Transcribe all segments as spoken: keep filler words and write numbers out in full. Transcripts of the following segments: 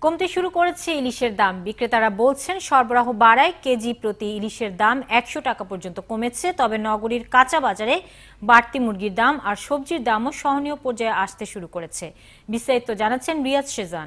কমতে শুরু করেছে ইলিশের দাম। বিক্রেতারা বলছেন সরবরাহ বাড়ায় কেজি প্রতি ইলিশের দাম একশো টাকা পর্যন্ত কমেছে। তবে নগরীর কাঁচা বাজারে বাড়তি মুরগির দাম আর সবজির দামও সহনীয় পর্যায়ে আসতে শুরু করেছে। বিস্তারিত জানাচ্ছেন রিয়াজ সেজান।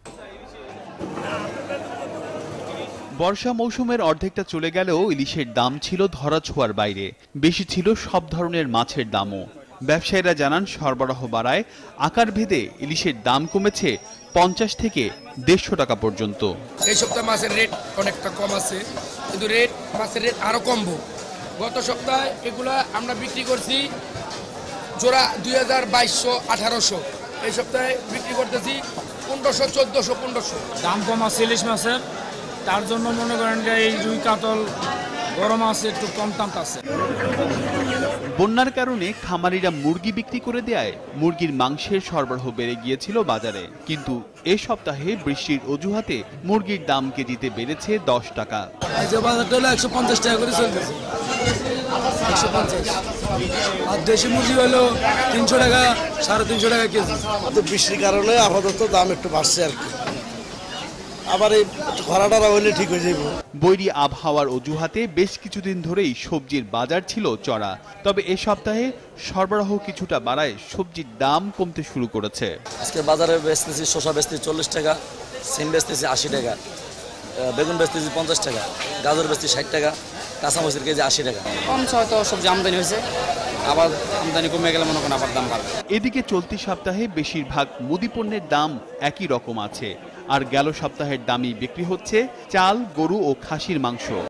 বর্ষা মৌসুমের অর্ধেকটা চলে গেলেও ইলিশের দাম ছিল ধরাছোঁয়ার বাইরে। বেশি ছিল সব ধরনের মাছের দামও। ব্যবসায়ীরা জানান সরবরাহ বাড়ায় আকার ভেদে ইলিশের দাম কমেছে পঞ্চাশ থেকে দেড়শো টাকা পর্যন্ত। এই সপ্তাহে মাছের রেট অনেকটা কম আছে, কিন্তু রেট মাছের রেট আরো কমবো। গত সপ্তাহে এগুলা আমরা বিক্রি করছি জোড়া দুই হাজার বাইশশো আঠারোশো, এই সপ্তাহে বিক্রি করতেছি পনেরোশো চোদ্দশো পনেরোশো। দাম কম আছে ইলিশ মাছের, তার জন্য মনে করেন যে এই রুই কাতল বড় মাছ একটু কম দাম আছে। বন্যার কারণে খামারিরা মুরগি বিক্রি করে দেয় মুরগির মাংসের সরবরাহ বেড়ে গিয়েছিল বাজারে, কিন্তু এ সপ্তাহে বৃষ্টির অজুহাতে মুরগির দাম কেজিতে বেড়েছে দশ টাকা। একশো পঞ্চাশ টাকা করে চলতেছে, একশো পঞ্চাশ। আর দেশি মুরগি হলো তিনশো টাকা সাড়ে তিনশো টাকা কেজি। বৃষ্টির কারণে আপাতত দাম একটু বাড়ছে আর কি, আবার এই খরাটা হইলে ঠিক হয়ে যাবে। বৈরী আবহাওয়ার অজুহাতে বেশ কিছুদিন ধরেই সবজির বাজার ছিল চড়া, তবে এ সপ্তাহে সরবরাহ কিছুটা বাড়ায় সবজির দাম কমতে শুরু করেছে। আজকে বাজারে বেচতেছি শসা বেচতেছি চল্লিশ টাকা, সিম বেচতেছি আশি টাকা, বেগুন বেচতেছি পঞ্চাশ টাকা, গাজর বেচতেছি ষাট টাকা, কাঁচামরিচের কেজি আশি টাকা। কমছে হয়তো সবজি আমদানি হয়েছে, আবার আমদানি কমে গেলে মনে করেন আবার দাম বাড়বে। এদিকে চলতি সপ্তাহে বেশিরভাগ মুদি পণ্যের দাম একই রকম আছে, আর গেল সপ্তাহের দামই বিক্রি হচ্ছে চাল, গরু ও খাসির মাংস।